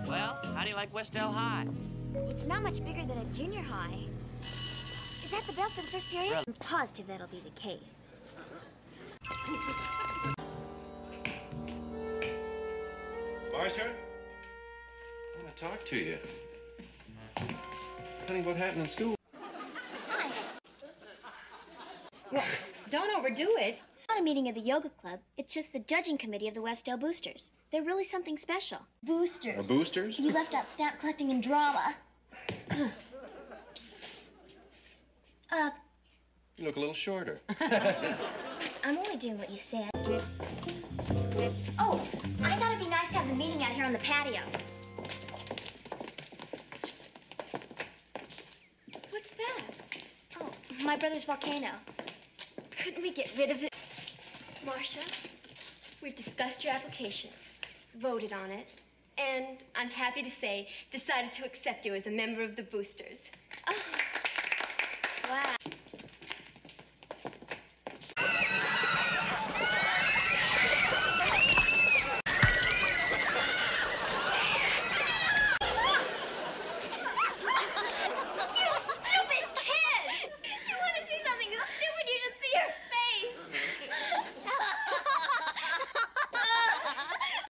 Well, how do you like Westdale High? It's not much bigger than a junior high. Is that the bell for the first period? I'm positive that'll be the case. Marcia? I want to talk to you. Honey, what happened in school? Hi. Well, don't overdo it. Not a meeting of the yoga club. It's just the judging committee of the Westdale Boosters. They're really something special. Boosters. Boosters? You left out stamp collecting and drama. You look a little shorter. I'm only doing what you said. Oh, I thought it'd be nice to have the meeting out here on the patio. What's that? Oh, my brother's volcano. Couldn't we get rid of it? Marcia, we've discussed your application, voted on it, and I'm happy to say, decided to accept you as a member of the Boosters. Oh.